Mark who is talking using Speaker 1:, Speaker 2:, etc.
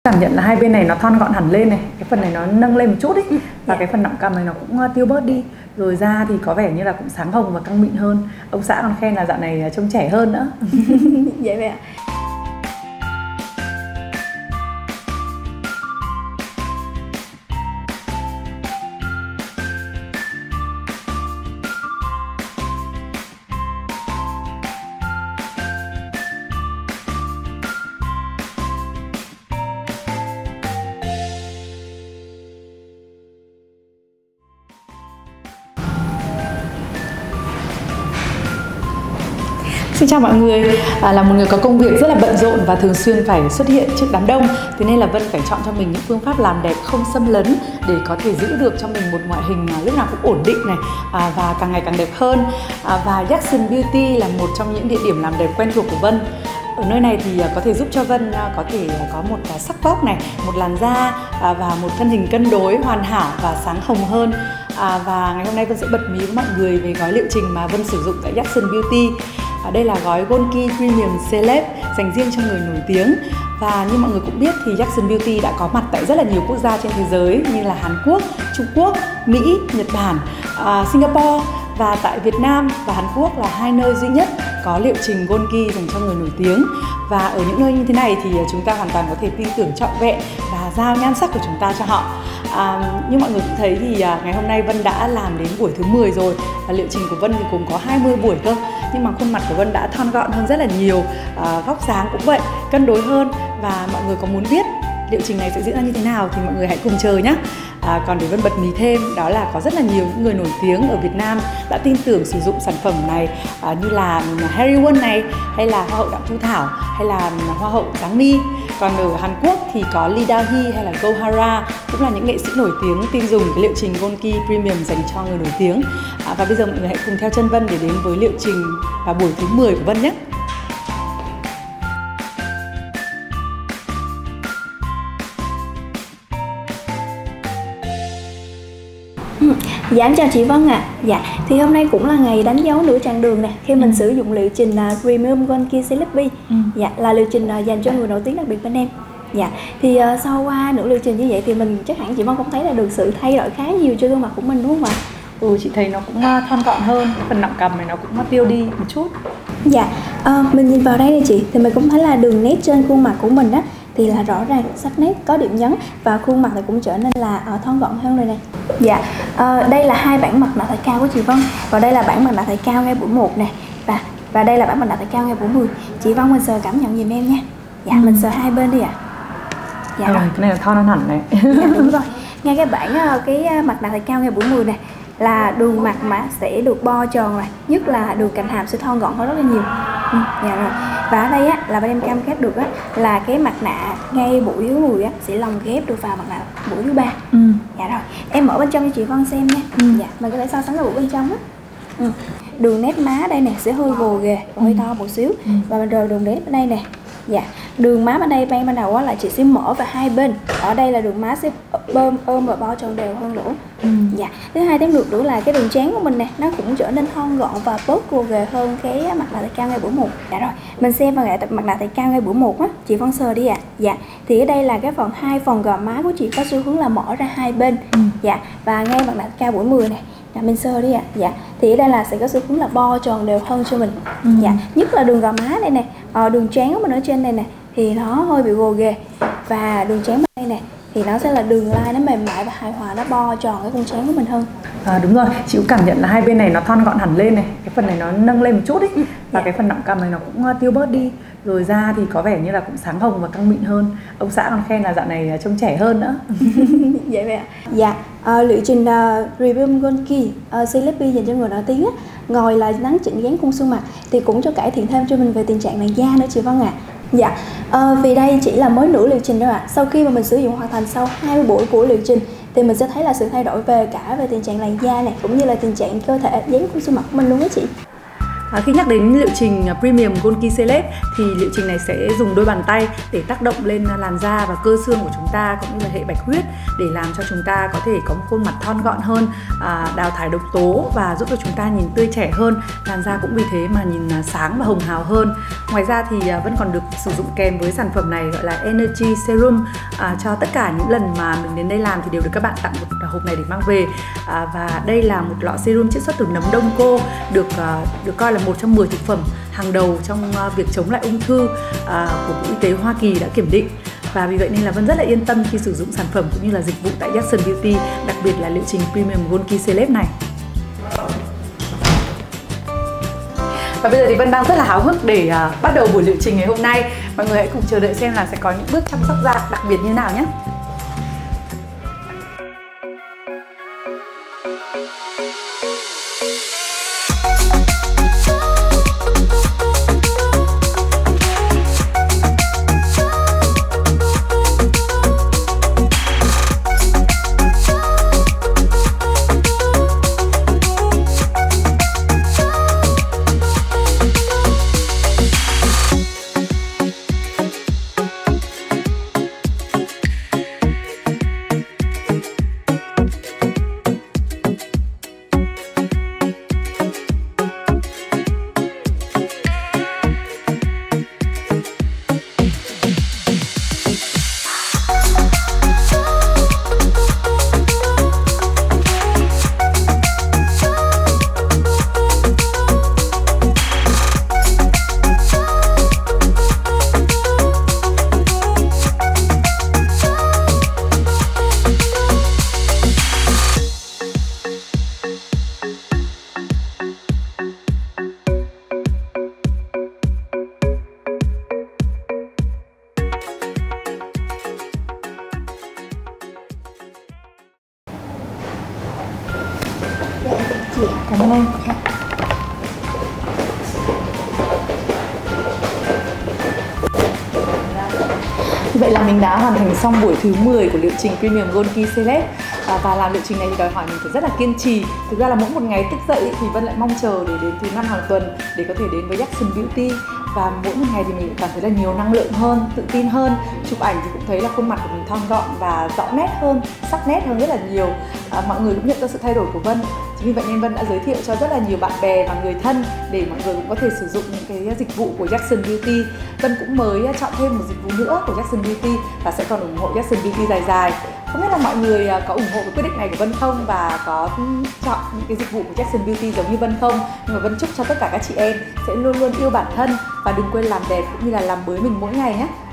Speaker 1: Cảm nhận là hai bên này nó thon gọn hẳn lên này, cái phần này nó nâng lên một chút ấy, và cái phần nọng cằm này nó cũng tiêu bớt đi. Rồi da thì có vẻ như là cũng sáng hồng và căng mịn hơn. Ông xã còn khen là dạo này trông trẻ hơn nữa.
Speaker 2: Vậy vậy ạ.
Speaker 1: Xin chào mọi người, là một người có công việc rất là bận rộn và thường xuyên phải xuất hiện trước đám đông. Thế nên là Vân phải chọn cho mình những phương pháp làm đẹp không xâm lấn để có thể giữ được cho mình một ngoại hình lúc nào cũng ổn định này, và càng ngày càng đẹp hơn. Và Jackson Beauty là một trong những địa điểm làm đẹp quen thuộc của Vân. Ở nơi này thì có thể giúp cho Vân có thể có một sắc vóc này, một làn da và một thân hình cân đối, hoàn hảo và sáng hồng hơn. Và ngày hôm nay Vân sẽ bật mí với mọi người về gói liệu trình mà Vân sử dụng tại Jackson Beauty. Đây là gói Gonki Premium Celeb dành riêng cho người nổi tiếng. Và như mọi người cũng biết thì Jackson Beauty đã có mặt tại rất là nhiều quốc gia trên thế giới như là Hàn Quốc, Trung Quốc, Mỹ, Nhật Bản, Singapore. Và tại Việt Nam và Hàn Quốc là hai nơi duy nhất có liệu trình Gonki dành cho người nổi tiếng. Và ở những nơi như thế này thì chúng ta hoàn toàn có thể tin tưởng trọn vẹn và giao nhan sắc của chúng ta cho họ. Như mọi người cũng thấy thì ngày hôm nay Vân đã làm đến buổi thứ 10 rồi. Và liệu trình của Vân thì cũng có 20 buổi cơ. Nhưng mà khuôn mặt của Vân đã thon gọn hơn rất là nhiều, vóc dáng cũng vậy, cân đối hơn. Và mọi người có muốn biết liệu trình này sẽ diễn ra như thế nào thì mọi người hãy cùng chờ nhé. Còn để Vân bật mí thêm, đó là có rất là nhiều những người nổi tiếng ở Việt Nam đã tin tưởng sử dụng sản phẩm này, như là Harry Won này, hay là Hoa hậu Đặng Thu Thảo, hay là Hoa hậu Giáng My. Còn ở Hàn Quốc thì có Lee Da-hee hay là Go Hara, cũng là những nghệ sĩ nổi tiếng tin dùng cái liệu trình Gonki Premium dành cho người nổi tiếng. Và bây giờ mọi người hãy cùng theo chân Vân để đến với liệu trình và buổi thứ 10 của Vân nhé.
Speaker 2: Dạ, em chào chị Vân ạ. Dạ, thì hôm nay cũng là ngày đánh dấu nửa chặng đường nè, khi mình sử dụng liệu trình Premium Gonki Celeb. Dạ, là liệu trình dành cho người nổi tiếng đặc biệt bên em. Dạ, thì sau qua nửa liệu trình như vậy thì mình chắc hẳn chị Vân cũng thấy là được sự thay đổi khá nhiều trên gương mặt của mình đúng không ạ?
Speaker 1: Chị thấy nó cũng thon gọn hơn, phần nọng cằm này nó cũng tiêu đi một chút.
Speaker 2: Dạ, mình nhìn vào đây này chị, thì mình cũng thấy là đường nét trên khuôn mặt của mình á thì là rõ ràng, sắc nét, có điểm nhấn và khuôn mặt này cũng trở nên là thon gọn hơn rồi này. Dạ, đây là hai bản mặt nạ thạch cao của chị Vân, và đây là bản mặt nạ thạch cao ngay buổi 1 này, và đây là bản mặt nạ thạch cao ngay buổi 10. Chị Vân mình sờ cảm nhận giùm em nha. Dạ, mình sờ hai bên đi ạ. Dạ rồi,
Speaker 1: cái này là thon hơn hẳn này.
Speaker 2: Dạ, đúng rồi. Ngay cái bản mặt nạ thạch cao ngay buổi 10 này là đường mặt mà sẽ được bo tròn rồi, nhất là đường cạnh hàm sẽ thon gọn hơn rất là nhiều. Dạ rồi. Và ở đây á là bên em cam kết được á là cái mặt nạ ngay buổi thứ 10 á sẽ lồng ghép được vào mặt nạ buổi thứ 3. Dạ rồi. Em mở bên trong cho chị Vân xem nha. Dạ, mình có thể so sánh với buổi bên trong á. Đường nét má đây nè sẽ hơi gồ ghề, hơi to một xíu. Và mình rồi đường nét bên đây nè. Dạ, đường má bên đây ban đầu á là chị sẽ mở vào hai bên. Ở đây là đường má sẽ ôm và bo tròn đều hơn nữa. Dạ, thứ hai thêm được nữa là cái đường trán của mình nè, nó cũng trở nên thon gọn và bớt gồ ghề hơn cái mặt nạ thạch cao ngay buổi 1. Dạ rồi, mình xem vào mặt nạ thạch cao ngay buổi 1 á, chị Vân sờ đi ạ. Dạ, thì ở đây là cái hai phần gò má của chị có xu hướng là mở ra hai bên. Dạ, và ngay mặt nạ thạch cao buổi 10 này. Dạ, mình sơ đi ạ. Dạ, thì ở đây là sẽ có xu hướng là bo tròn đều hơn cho mình. Dạ, nhất là đường gò má đây nè, đường trán của mình ở trên này nè thì nó hơi bị gồ ghề, và đường trán bên đây nè thì nó sẽ là đường line nó mềm mại và hài hòa, nó bo tròn cái khuôn trán của mình hơn.
Speaker 1: Đúng rồi, chị cũng cảm nhận là hai bên này nó thon gọn hẳn lên này, cái phần này nó nâng lên một chút ấy, và cái phần nọng cằm này nó cũng tiêu bớt đi. Rồi da thì có vẻ như là cũng sáng hồng và căng mịn hơn. Ông xã còn khen là dạo này trông trẻ hơn nữa.
Speaker 2: Vậy vậy ạ. Dạ, liệu trình Premium Gonki Celeb dành cho người nổi tiếng á, ngoài là nắng chỉnh dáng khuôn xương mặt thì cũng cho cải thiện thêm cho mình về tình trạng làn da nữa chị Vân ạ. Dạ, vì đây chỉ là mới nửa liệu trình đâu ạ. Sau khi mà mình sử dụng hoàn thành sau 20 buổi của liệu trình thì mình sẽ thấy là sự thay đổi về cả về tình trạng làn da này, cũng như là tình trạng cơ thể dáng khuôn xương mặt của mình luôn đó chị.
Speaker 1: Khi nhắc đến liệu trình Premium Gold Key Celeb thì liệu trình này sẽ dùng đôi bàn tay để tác động lên làn da và cơ xương của chúng ta cũng như là hệ bạch huyết để làm cho chúng ta có thể có một khuôn mặt thon gọn hơn, đào thải độc tố và giúp cho chúng ta nhìn tươi trẻ hơn, làn da cũng vì thế mà nhìn sáng và hồng hào hơn. Ngoài ra thì Vân còn được sử dụng kèm với sản phẩm này gọi là Energy Serum. Cho tất cả những lần mà mình đến đây làm thì đều được các bạn tặng một hộp này để mang về. Và đây là một lọ serum chiết xuất từ nấm đông cô, được coi là một trong 10 thực phẩm hàng đầu trong việc chống lại ung thư của Bộ Y tế Hoa Kỳ đã kiểm định. Và vì vậy nên là Vân rất là yên tâm khi sử dụng sản phẩm cũng như là dịch vụ tại Jackson Beauty, đặc biệt là liệu trình Premium Gold Key Celeb này. Và bây giờ thì Vân đang rất là háo hức để bắt đầu buổi liệu trình ngày hôm nay. Mọi người hãy cùng chờ đợi xem là sẽ có những bước chăm sóc da đặc biệt như nào nhé. Cảm ơn em. Vậy là mình đã hoàn thành xong buổi thứ 10 của liệu trình Premium Gold Key Celeb. Và làm liệu trình này thì đòi hỏi mình phải rất là kiên trì. Thực ra là mỗi một ngày thức dậy thì Vân lại mong chờ để đến thứ 5 hàng tuần để có thể đến với Jackson Beauty. Và mỗi một ngày thì mình cảm thấy là nhiều năng lượng hơn, tự tin hơn. Chụp ảnh thì cũng thấy là khuôn mặt của mình thon gọn và rõ nét hơn, sắc nét hơn rất là nhiều. Mọi người cũng nhận ra sự thay đổi của Vân. Chính vì vậy nên Vân đã giới thiệu cho rất là nhiều bạn bè và người thân để mọi người cũng có thể sử dụng những cái dịch vụ của Jackson Beauty. Vân cũng mới chọn thêm một dịch vụ nữa của Jackson Beauty và sẽ còn ủng hộ Jackson Beauty dài dài. Không biết là mọi người có ủng hộ cái quyết định này của Vân không và có chọn những cái dịch vụ của Jackson Beauty giống như Vân không? Nhưng mà Vân chúc cho tất cả các chị em sẽ luôn luôn yêu bản thân và đừng quên làm đẹp cũng như là làm mới mình mỗi ngày nhé.